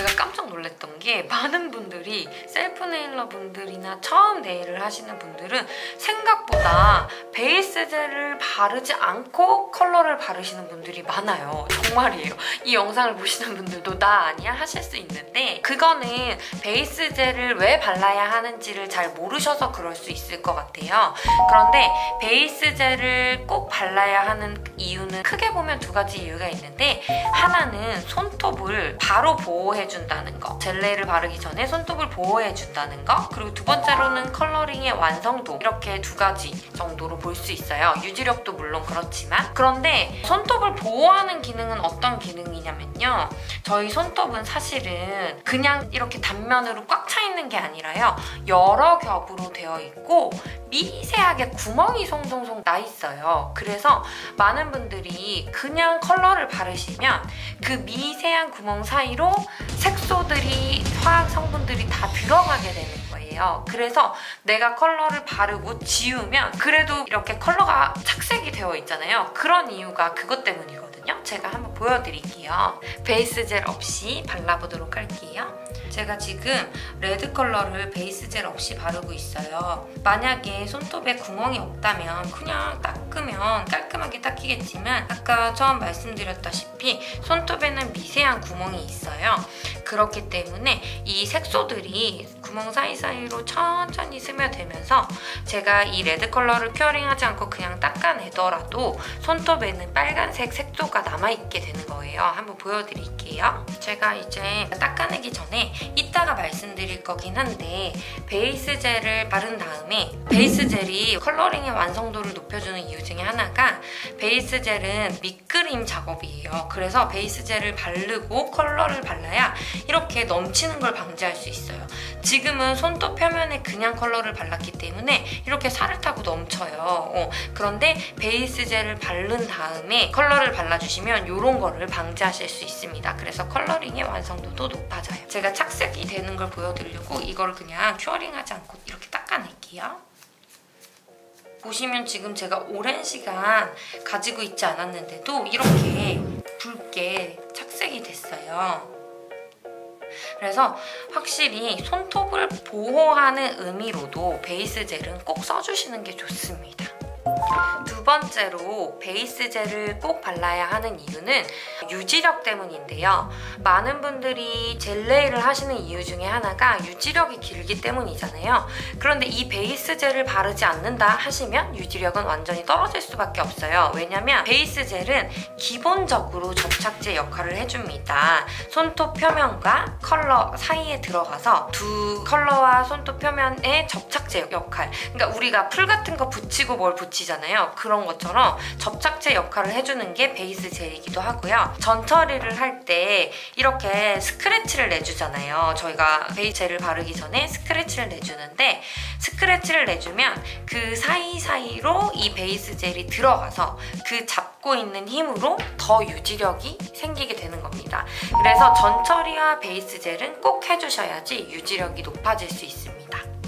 제가 깜짝 놀랐던 게 많은 분들이 셀프 네일러 분들이나 처음 네일을 하시는 분들은 생각보다 베이스 젤을 바르지 않고 컬러를 바르시는 분들이 많아요. 정말이에요. 이 영상을 보시는 분들도 나 아니야? 하실 수 있는데 그거는 베이스 젤을 왜 발라야 하는지를 잘 모르셔서 그럴 수 있을 것 같아요. 그런데 베이스 젤을 꼭 발라야 하는 이유는 크게 보면 두 가지 이유가 있는데 하나는 손톱을 바로 보호해준다는 거, 젤네일을 바르기 전에 손톱을 보호해준다는 거, 그리고 두 번째로는 컬러링의 완성도, 이렇게 두 가지 정도로 볼 수 있어요. 유지력도 물론 그렇지만. 그런데 손톱을 보호하는 기능은 어떤 기능이냐면요, 저희 손톱은 사실은 그냥 이렇게 단면으로 꽉 차 있는 게 아니라요, 여러 겹으로 되어 있고 미세하게 구멍이 송송송 나 있어요. 그래서 많은 분들이 그냥 컬러를 바르시면 그 미세한 구멍 사이로 색소들이, 화학 성분들이 다 들어가게 되는 거예요. 그래서 내가 컬러를 바르고 지우면 그래도 이렇게 컬러가 착색이 되어 있잖아요. 그런 이유가 그것 때문이거든요. 제가 한번 보여드릴게요. 베이스 젤 없이 발라보도록 할게요. 제가 지금 레드 컬러를 베이스 젤 없이 바르고 있어요. 만약에 손톱에 구멍이 없다면 그냥 닦으면 깔끔하게 닦이겠지만 아까 처음 말씀드렸다시피 손톱에는 미세한 구멍이 있어요. 그렇기 때문에 이 색소들이 구멍 사이사이로 천천히 스며들면서 제가 이 레드 컬러를 큐어링하지 않고 그냥 닦아내더라도 손톱에는 빨간색 색소가 남아있게 되는 거예요. 한번 보여드릴게요. 제가 이제 닦아내기 전에 이따가 말씀드릴 거긴 한데 베이스 젤을 바른 다음에, 베이스 젤이 컬러링의 완성도를 높여주는 이유 중에 하나가 베이스 젤은 밑그림 작업이에요. 그래서 베이스 젤을 바르고 컬러를 발라야 이렇게 넘치는 걸 방지할 수 있어요. 지금은 손톱 표면에 그냥 컬러를 발랐기 때문에 이렇게 살을 타고 넘쳐요. 그런데 베이스 젤을 바른 다음에 컬러를 발라주시면 이런 거를 방지하실 수 있습니다. 그래서 컬러링의 완성도도 높아져요. 제가 착색이 되는 걸 보여드리려고 이걸 그냥 큐어링하지 않고 이렇게 닦아낼게요. 보시면 지금 제가 오랜 시간 가지고 있지 않았는데도 이렇게 붉게 착색이 됐어요. 그래서 확실히 손톱을 보호하는 의미로도 베이스 젤은 꼭 써주시는 게 좋습니다. 두 번째로 베이스 젤을 꼭 발라야 하는 이유는 유지력 때문인데요. 많은 분들이 젤 네일을 하시는 이유 중에 하나가 유지력이 길기 때문이잖아요. 그런데 이 베이스 젤을 바르지 않는다 하시면 유지력은 완전히 떨어질 수밖에 없어요. 왜냐면 베이스 젤은 기본적으로 접착제 역할을 해줍니다. 손톱 표면과 컬러 사이에 들어가서 두 컬러와 손톱 표면의 접착제 역할, 그러니까 우리가 풀 같은 거 붙이고 뭘 붙이잖아요. 그런 것처럼 접착제 역할을 해주는 게 베이스 젤이기도 하고요. 전 처리를 할 때 이렇게 스크래치를 내주잖아요. 저희가 베이스 젤을 바르기 전에 스크래치를 내주는데, 스크래치를 내주면 그 사이사이로 이 베이스 젤이 들어가서 그 잡고 있는 힘으로 더 유지력이 생기게 되는 겁니다. 그래서 전 처리와 베이스 젤은 꼭 해주셔야지 유지력이 높아질 수 있습니다.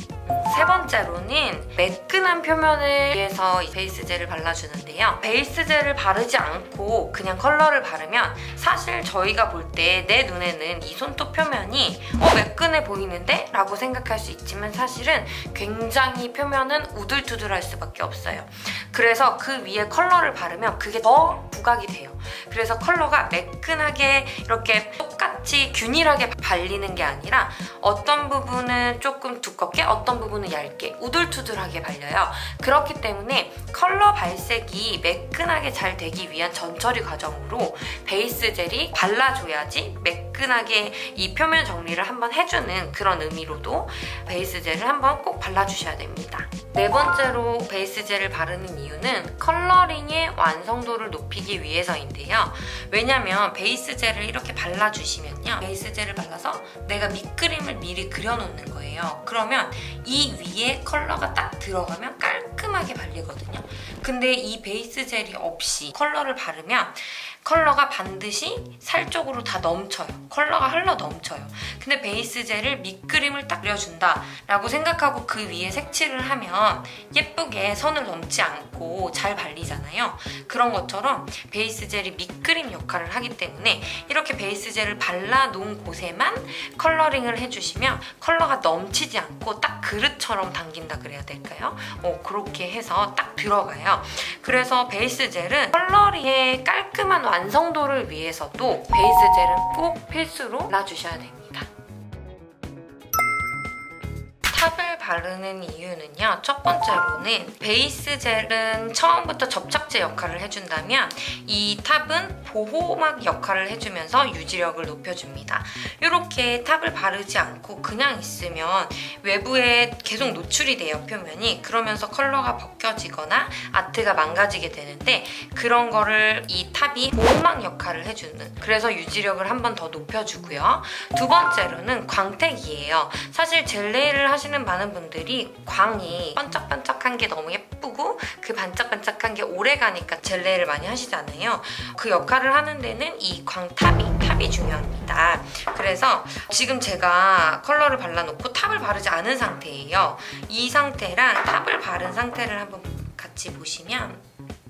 세 번째로는 매끈한 표면을 위해서 베이스 젤을 발라주는데요. 베이스 젤을 바르지 않고 그냥 컬러를 바르면 사실 저희가 볼 때 내 눈에는 이 손톱 표면이 매끈해 보이는데? 라고 생각할 수 있지만 사실은 굉장히 표면은 우둘투둘할 수밖에 없어요. 그래서 그 위에 컬러를 바르면 그게 더 부각이 돼요. 그래서 컬러가 매끈하게 이렇게 똑같이 균일하게 발리는 게 아니라 어떤 부분은 조금 두껍게, 어떤 부분은 얇게 우둘투둘하게 발려요. 그렇기 때문에 컬러 발색이 매끈하게 잘 되기 위한 전처리 과정으로 베이스 젤이 발라줘야지 매끈하게 이 표면 정리를 한번 해주는 그런 의미로도 베이스 젤을 한번 꼭 발라주셔야 됩니다. 네 번째로 베이스 젤을 바르는 이유는 컬러링의 완성도를 높이기 위해서인데요. 왜냐면 베이스 젤을 이렇게 발라주시면요, 베이스 젤을 발라서 내가 밑그림을 미리 그려놓는 거예요. 그러면 이 위에 컬러가 딱 들어가면 깔끔하게 깔끔하게 발리거든요. 근데 이 베이스 젤이 없이 컬러를 바르면 컬러가 반드시 살 쪽으로 다 넘쳐요. 컬러가 흘러 넘쳐요. 근데 베이스 젤을 밑그림을 딱 그려준다 라고 생각하고 그 위에 색칠을 하면 예쁘게 선을 넘지 않고 잘 발리잖아요. 그런 것처럼 베이스 젤이 밑그림 역할을 하기 때문에 이렇게 베이스 젤을 발라놓은 곳에만 컬러링을 해주시면 컬러가 넘치지 않고 딱 그릇처럼 당긴다 그래야 될까요? 그렇게 해서 딱 들어가요. 그래서 베이스 젤은 컬러링의 깔끔한 완성도를 위해서도 베이스 젤은 꼭 필수로 발라주셔야 됩니다. 탑을 바르는 이유는요. 첫 번째로는 베이스 젤은 처음부터 접착제 역할을 해준다면 이 탑은 보호막 역할을 해주면서 유지력을 높여줍니다. 이렇게 탑을 바르지 않고 그냥 있으면 외부에 계속 노출이 돼요, 표면이. 그러면서 컬러가 벗겨지거나 아트가 망가지게 되는데 그런 거를 이 탑이 보호막 역할을 해주는, 그래서 유지력을 한 번 더 높여주고요. 두 번째로는 광택이에요. 사실 젤 네일을 하시는 많은 분들이 광이 반짝반짝한 게 너무 예쁘고 그 반짝반짝한 게 오래가니까 젤 네일을 많이 하시잖아요. 그 역할을 하는 데는 이 광탑이 중요합니다. 그래서 지금 제가 컬러를 발라놓고 탑을 바르지 않은 상태예요. 이 상태랑 탑을 바른 상태를 한번 같이 보시면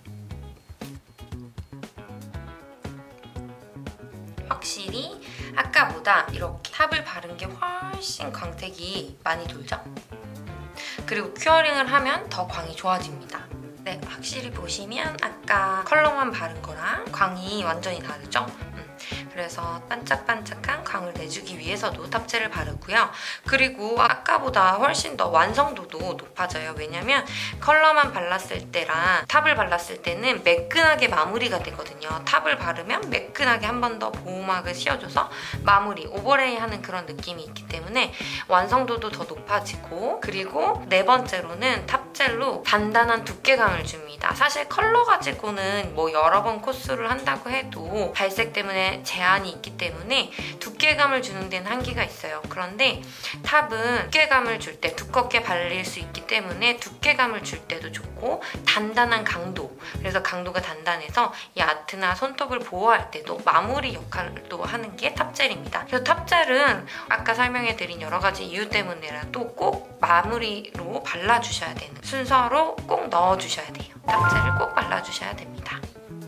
확실히 아까보다 이렇게 탑을 바른 게 훨씬 광택이 많이 돌죠? 그리고 큐어링을 하면 더 광이 좋아집니다. 네, 확실히 보시면 아까 컬러만 바른 거랑 광이 완전히 다르죠? 그래서 반짝반짝한 광을 내주기 위해서도 탑젤을 바르고요. 그리고 아까보다 훨씬 더 완성도도 높아져요. 왜냐면 컬러만 발랐을 때랑 탑을 발랐을 때는 매끈하게 마무리가 되거든요. 탑을 바르면 매끈하게 한 번 더 보호막을 씌워줘서 마무리, 오버레이 하는 그런 느낌이 있기 때문에 완성도도 더 높아지고, 그리고 네 번째로는 탑젤로 단단한 두께감을 줍니다. 사실 컬러 가지고는 뭐 여러 번 코스를 한다고 해도 발색 때문에 제한이 있기 때문에 두께감을 주는 데는 한계가 있어요. 그런데 탑은 두께감을 줄 때 두껍게 발릴 수 있기 때문에 두께감을 줄 때도 좋고, 단단한 강도, 그래서 강도가 단단해서 이 아트나 손톱을 보호할 때도 마무리 역할도 하는 게 탑젤입니다. 그래서 탑젤은 아까 설명해드린 여러 가지 이유 때문에라도 꼭 마무리로 발라주셔야 되는 순서로 꼭 넣어주셔야 돼요. 탑젤을 꼭 발라주셔야 됩니다.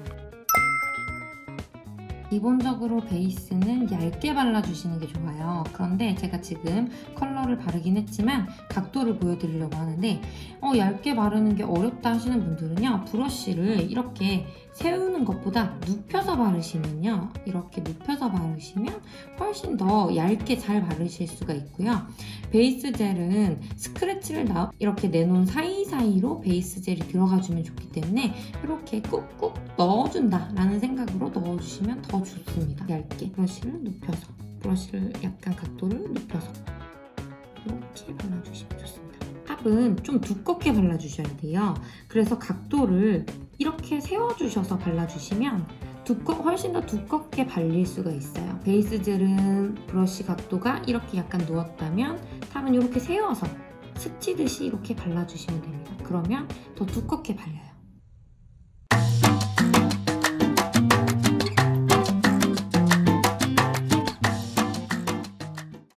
기본적으로 베이스는 얇게 발라주시는 게 좋아요. 그런데 제가 지금 컬러를 바르긴 했지만 각도를 보여드리려고 하는데 얇게 바르는 게 어렵다 하시는 분들은요, 브러쉬를 이렇게 세우는 것보다 눕혀서 바르시면요, 이렇게 눕혀서 바르시면 훨씬 더 얇게 잘 바르실 수가 있고요. 베이스 젤은 스크래치를 이렇게 내놓은 사이사이로 베이스 젤이 들어가주면 좋기 때문에 이렇게 꾹꾹 넣어준다라는 생각으로 넣어주시면 더 좋습니다. 얇게 브러쉬를 눕혀서, 브러쉬를 약간 각도를 눕혀서 이렇게 발라주시면 좋습니다. 탑은 좀 두껍게 발라주셔야 돼요. 그래서 각도를 이렇게 세워주셔서 발라주시면 훨씬 더 두껍게 발릴 수가 있어요. 베이스 젤은 브러쉬 각도가 이렇게 약간 누웠다면 탑은 이렇게 세워서 스치듯이 이렇게 발라주시면 됩니다. 그러면 더 두껍게 발려요.